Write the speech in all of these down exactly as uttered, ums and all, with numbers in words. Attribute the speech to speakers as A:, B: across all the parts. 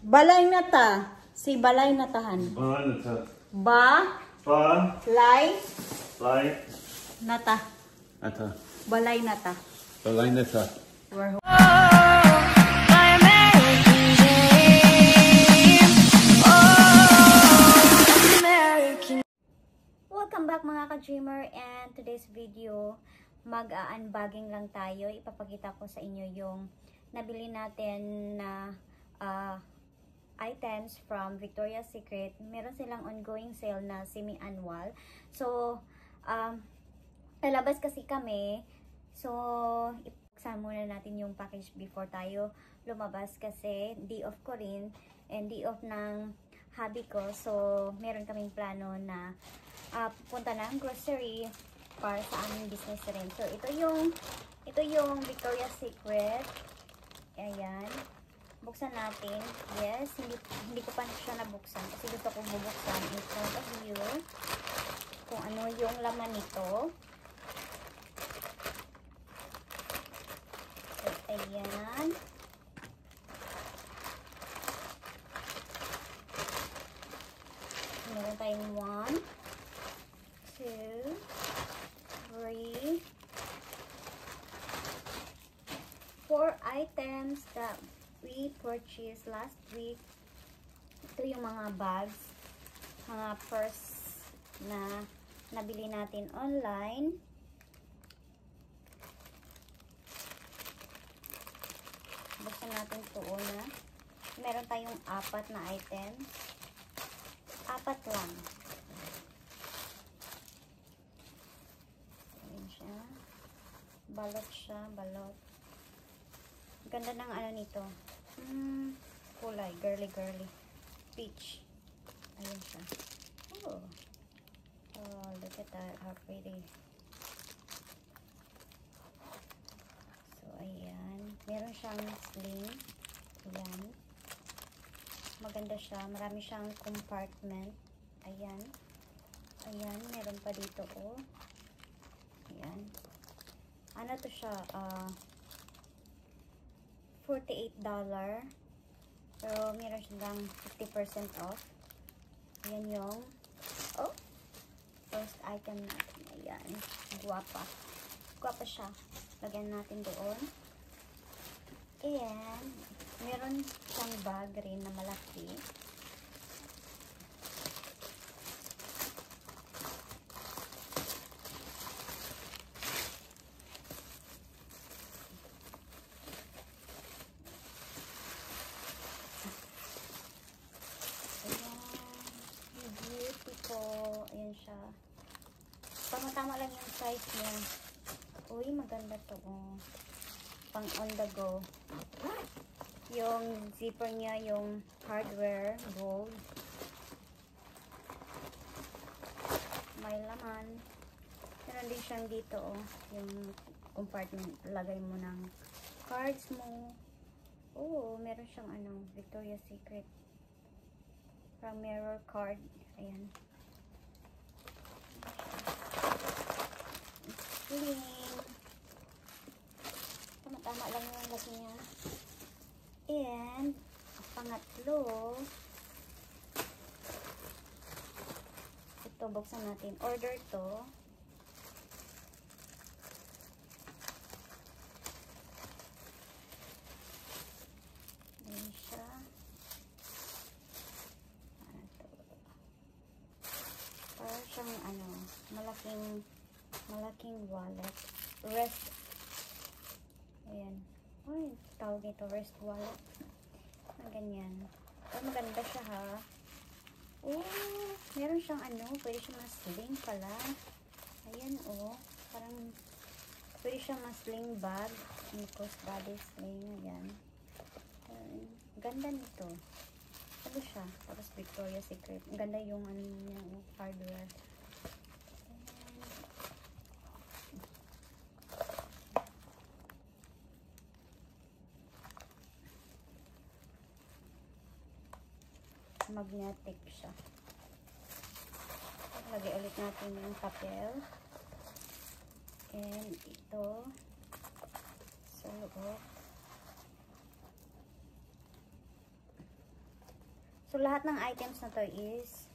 A: Balay na ta. Si balay na tahan.
B: Balay na ta.
A: Ba.
B: Ba.
A: Lay.
B: Lay.
A: Na ta.
B: Ata.
A: Balay na ta.
B: Balay na ta.
A: We're Welcome back mga ka-dreamer, and today's video mag-unbagging lang tayo. Ipapakita ko sa inyo yung nabili natin na uh, items from Victoria's Secret. Meron silang ongoing sale na semi-annual. So, um, lalabas kasi kami. So, ipaksan muna natin yung package before tayo lumabas kasi day off ko rin and day off ng hubby ko. So, meron kaming plano na uh, pupunta ng grocery para sa aming business rin. So, ito yung ito yung Victoria's Secret. Ayan. Buksan natin. Yes, hindi, hindi ko pa siya nabuksan kasi gusto ko bubuksan in front of you kung ano yung laman nito. So, ayan. Meron tayong one, two, three, four items that we purchased last week. Ito yung mga bags, mga purse na nabili natin online. Buksan natin ito una. Meron tayong apat na items. Apat lang. Ayan siya. Balot siya, balot. Ganda ng ano nito. Hmm, kulay, girly girly. Peach. Ayan siya. Oh. Oh, look at that. How pretty. So, ayan. Meron siyang sling. Ayan. Maganda siya. Marami siyang compartment. Ayan. Ayan. Meron pa dito, oh. Ayan. Ano to siya? Ah... Uh, forty-eight dollars. Pero meron siyang fifty percent off. Ayan yung oh, first item natin. Ayan. Guwapa. Guwapa siya. Lagyan natin doon. And meron siyang bag rin na malaki. Ayan siya. Tama-tama lang yung size niya. Uy, maganda to. Oh. Pang on the go. Yung zipper niya, yung hardware, gold. May laman. Meron din siyang dito, oh. Yung compartment. Lagay mo ng cards mo. Oh, meron siyang ano, Victoria's Secret. From mirror card. Ayan. Sling. Tama-tama lang yung laki niya. And, pangatlo, ito, buksan natin. Order to. Ayan siya. Ano to? Parang siyang, ano, malaking malaking wallet. Rest. Ayan. Ay, tawag ito. Rest wallet. Na ganyan. Ay, maganda siya ha. Oh, meron siyang ano. Pwede siyang mas-sling pala. Ayan oh. Parang pwede siyang mas-sling bag. Crossbody sling. Ayan. Ayan. Ganda nito. Ano siya? Tapos Victoria's Secret. Ganda yung ano yung hardware. Magnetic siya. Lagay ulit natin yung papel. And ito sa loob. So, lahat ng items na to is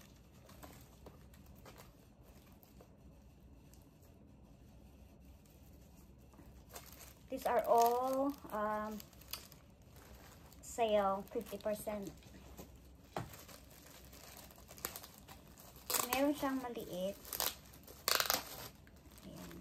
A: these are all um, sale, fifty percent. Meron siyang maliit. Ayan.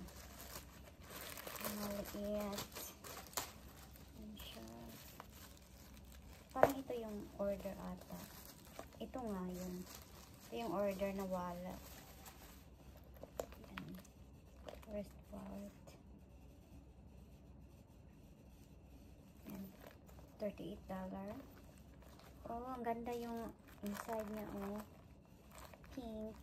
A: Maliit. Ayan siya. Parang ito yung order ata. Ito nga yun. Ito yung order na wallet. Ayan. Wrist wallet. Ayan. thirty-eight dollars. Oh, ang ganda yung inside niya, oh. Pink.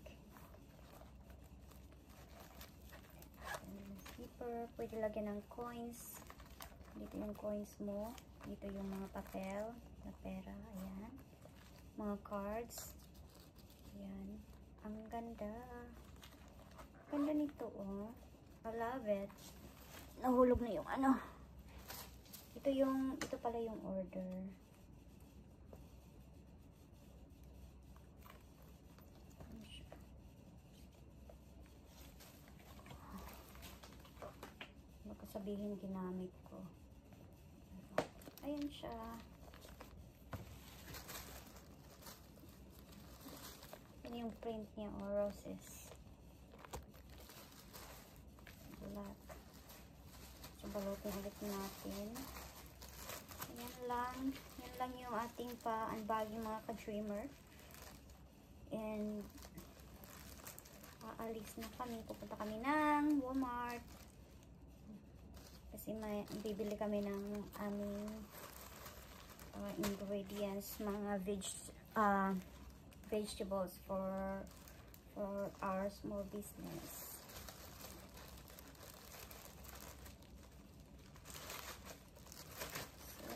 A: Zipper. Pwede lagyan ng coins. Dito yung coins mo. Dito yung mga papel na pera. Ayan. Mga cards. Ayan. Ang ganda. Ganda nito, oh. I love it. Nahulog na yung ano. Ito yung, ito pala yung order. Sabihin ginamit ko. Ayan siya. Yan yung print niya, o roses. Black. So, balutin ulit natin. Ayan lang. Yan lang yung ating pa-unbagging mga ka-dreamer. And aalis na kami. Pupunta kami ng Walmart. Kasi may bibili kami ng aming uh, ingredients, mga veg uh, vegetables for for our small business. So,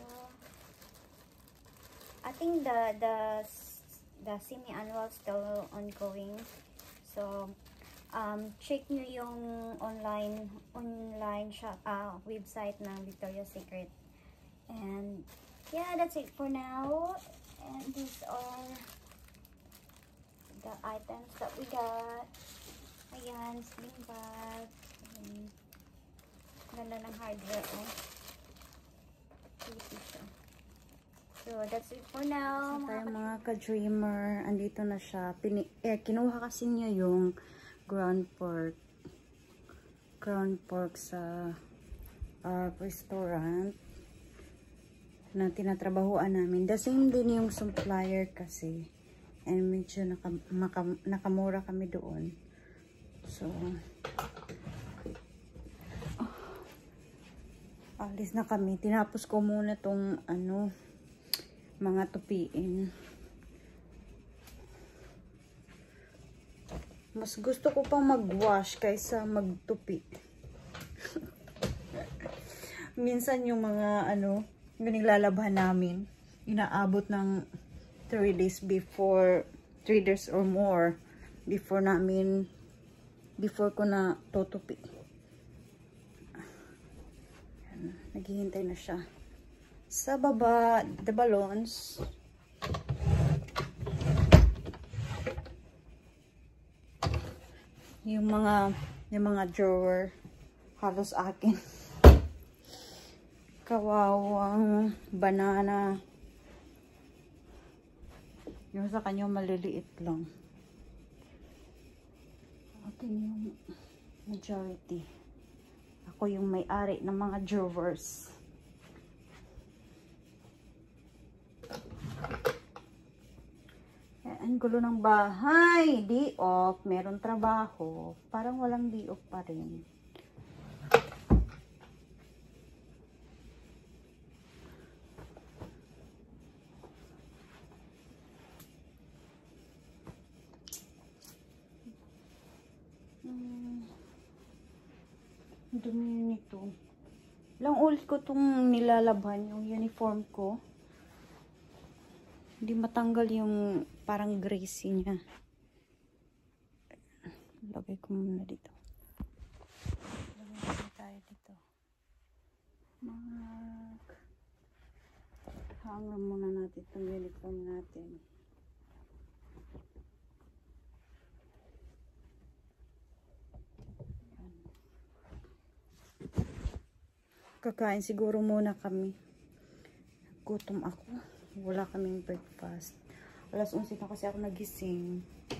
A: I think the the the semi-annual still ongoing. So, Um, check nyo yung online online shop uh, website ng Victoria's Secret. And yeah, that's it for now. And these are the items that we got. Ayan, sling bag. Ayan. Ganda ng hardware, oh. So that's it for now. So tayo mga ka-dreamer, andito na siya. Pini eh, kinuha kasi niya yung ground pork ground pork sa uh, restaurant na tinatrabahuan namin. The same din yung supplier kasi, and medyo naka, maka, nakamura kami doon. So oh, alis na kami. Tinapos ko muna tong ano, mga tupiin. Mas gusto ko pang mag-wash kaysa magtupi. Minsan yung mga ano, yung nilalabhan namin, inaabot ng three days before, three days or more before namin, before ko na tutupi. Ayan, naghihintay na siya. Sa baba, the balloons. Yung mga, yung mga drawer, halos akin. Kawawang banana. Yung sa kanya maliliit lang. Akin yung majority. Ako yung may-ari ng mga drawers. Ang gulo ng bahay. Day off. Meron trabaho. Parang walang day off pa rin. Hmm. Dumi nito. Lang ulit ko itong nilalabhan yung uniform ko. Hindi matanggal yung parang greasy niya. Lagay ko muna dito. Lagay tayo dito. Mag hanger muna natin itong uniform natin. Kakain siguro muna kami. Gutom ako. Wala kaming breakfast. Alas onse na kasi ako nagising.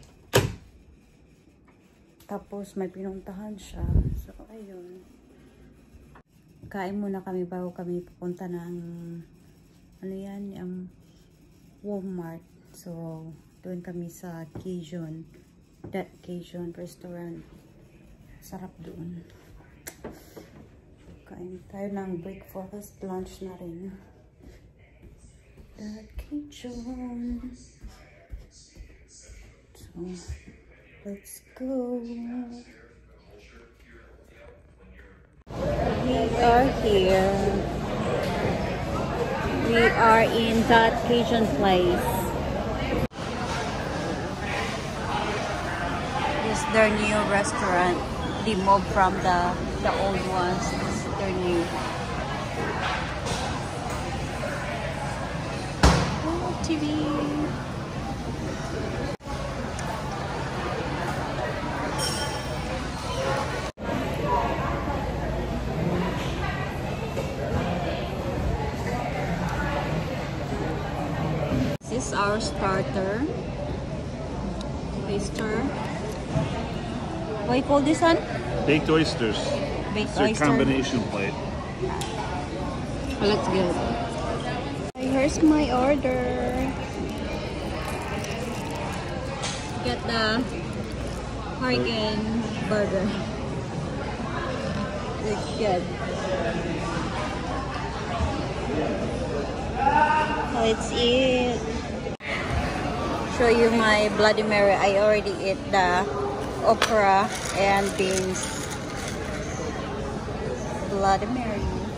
A: Tapos may pinuntahan siya. So, ayun. Kain muna kami bago kami pupunta ng ano yan, um, Walmart. So, doon kami sa Cajun. That Cajun restaurant. Sarap doon. Kain tayo ng breakfast, lunch na rin. That Cajun. So, let's go. We are here. We are in that Cajun place. This is their new restaurant. They moved from the the old ones. This is their new. Oh, T V. This is our starter. Oyster. What do you call this one?
B: Baked oysters.
A: Baked
B: It's a
A: oyster.
B: combination plate.
A: Oh, looks good. Here's my order. Get the Hargan burger. Looks good. Let's eat. Show you my Bloody Mary. I already ate the okra and beans. Bloody Mary.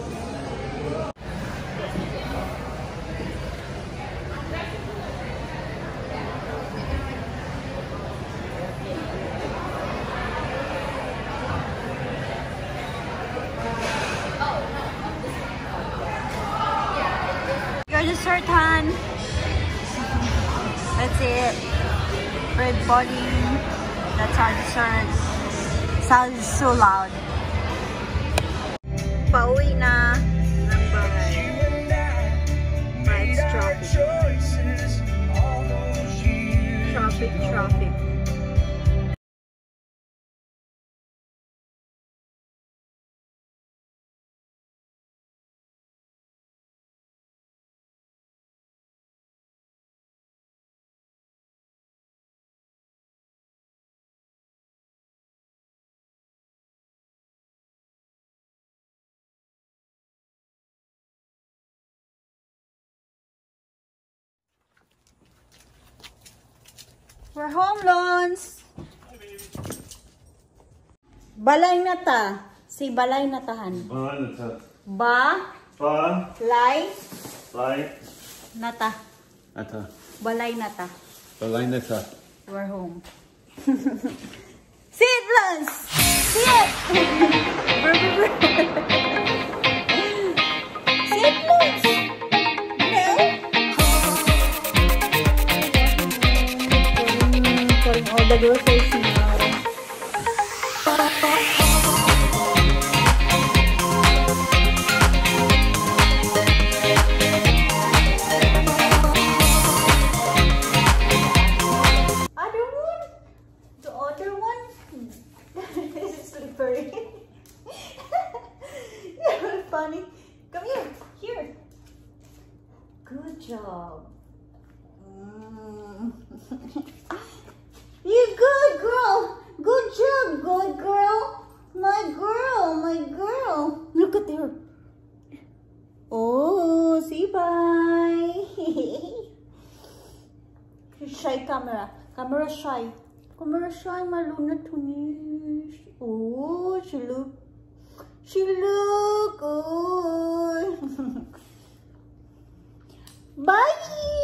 A: Your dessert, Han. That's it. Bread pudding. That's our dessert. Sounds so loud. Pauwi na ng bahay. Vibes traffic. Traffic, traffic. We're home, Lons. Balay na ta. Si balay na tahan.
B: Ba, nata.
A: Ba,
B: Ba,
A: lay,
B: lai,
A: nata.
B: nata.
A: Balay na ta.
B: Balay nata.
A: We're home. Sit, Lons. Sit. Sit, Lons. No. Putting all the groceries now. Other one? The other one? This is slippery. You're funny. Come here. Here. Good job. Mm. You good girl. Good job, good girl. My girl, my girl. Look at her. Oh, say bye. Shy camera. Camera shy. Camera shy, Maluna Tunish. Oh, she look. She look good. Bye.